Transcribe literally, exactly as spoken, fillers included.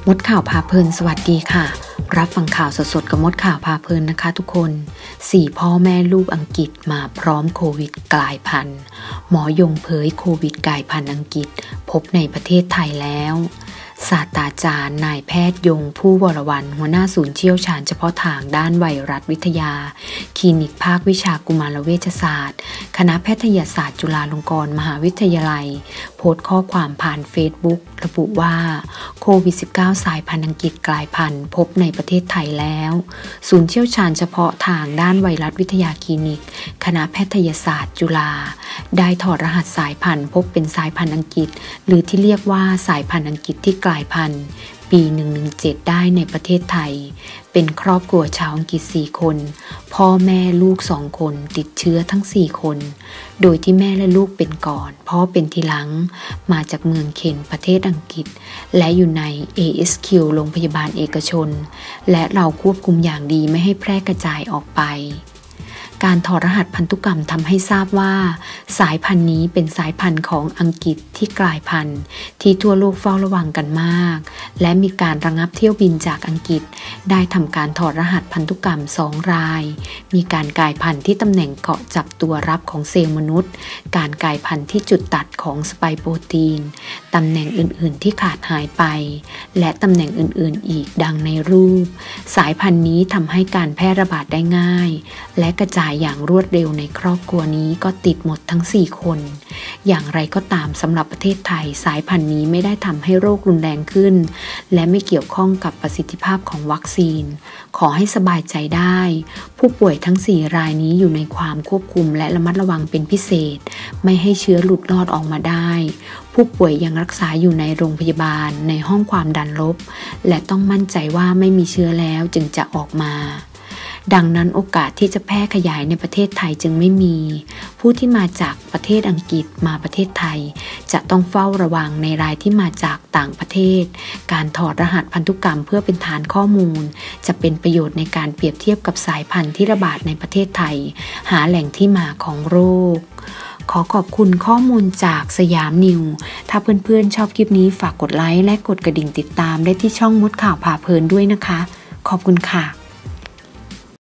มดข่าวพาเพลินสวัสดีค่ะรับฟังข่าวสดๆกับมดข่าวพาเพลินนะคะทุกคนสี่พ่อแม่ลูกอังกฤษมาพร้อมโควิดกลายพันธุ์หมอยงเผยโควิดกลายพันธุ์อังกฤษพบในประเทศไทยแล้วศาสตราจารย์นายแพทย์ยงผู้วรวรรณหัวหน้าศูนย์เชี่ยวชาญเฉพาะทางด้านไวรัสวิทยาคลินิกภาควิชากุมารเวชศาสตร์คณะแพทยศาสตร์จุฬาลงกรณ์มหาวิทยาลัยโพสต์ข้อความผ่านเฟซบุ๊กระบุว่าโควิด สิบเก้า สายพันธุ์อังกฤษกลายพันธุ์พบในประเทศไทยแล้วศูนย์เชี่ยวชาญเฉพาะทางด้านไวรัสวิทยาคลินิกคณะแพทยศาสตร์จุฬาได้ถอดรหัสสายพันธุ์พบเป็นสายพันธุ์อังกฤษหรือที่เรียกว่าสายพันธุ์อังกฤษที่กลายพันธุ์ปีหนึ่งหนึ่งเจ็ดได้ในประเทศไทยเป็นครอบครัวชาวอังกฤษสี่คนพ่อแม่ลูกสองคนติดเชื้อทั้งสี่คนโดยที่แม่และลูกเป็นก่อนพ่อเป็นทีหลังมาจากเมืองเคนประเทศอังกฤษและอยู่ใน เอ เอส คิว โรงพยาบาลเอกชนและเราควบคุมอย่างดีไม่ให้แพร่กระจายออกไปการถอดรหัสพันธุกรรมทำให้ทราบว่าสายพันธุ์นี้เป็นสายพันธุ์ของอังกฤษที่กลายพันธุ์ที่ทั่วโลกเฝ้าระวังกันมากและมีการระงับเที่ยวบินจากอังกฤษได้ทำการถอดรหัสพันธุกรรมสองรายมีการกลายพันธุ์ที่ตำแหน่งเกาะจับตัวรับของเซลล์มนุษย์การกลายพันธุ์ที่จุดตัดของสไปค์โปรตีนตำแหน่งอื่นๆที่ขาดหายไปและตำแหน่งอื่นๆอีกดังในรูปสายพันธุ์นี้ทำให้การแพร่ระบาดได้ง่ายและกระจายอย่างรวดเร็วในครอบครัวนี้ก็ติดหมดทั้งสี่คนอย่างไรก็ตามสำหรับประเทศไทยสายพันธุ์นี้ไม่ได้ทำให้โรครุนแรงขึ้นและไม่เกี่ยวข้องกับประสิทธิภาพของวัคซีนขอให้สบายใจได้ผู้ป่วยทั้งสี่รายนี้อยู่ในความควบคุมและระมัดระวังเป็นพิเศษไม่ให้เชื้อหลุดรอดออกมาได้ผู้ป่วยยังรักษาอยู่ในโรงพยาบาลในห้องความดันลบและต้องมั่นใจว่าไม่มีเชื้อแล้วจึงจะออกมาดังนั้นโอกาสที่จะแพร่ขยายในประเทศไทยจึงไม่มีผู้ที่มาจากประเทศอังกฤษมาประเทศไทยจะต้องเฝ้าระวังในรายที่มาจากต่างประเทศการถอดรหัสพันธุกรรมเพื่อเป็นฐานข้อมูลจะเป็นประโยชน์ในการเปรียบเทียบกับสายพันธุ์ที่ระบาดในประเทศไทยหาแหล่งที่มาของโรคขอขอบคุณข้อมูลจากสยามนิวถ้าเพื่อนๆชอบคลิปนี้ฝากกดไลค์และกดกระดิ่งติดตามได้ที่ช่องมดข่าวพาเพลินด้วยนะคะขอบคุณค่ะ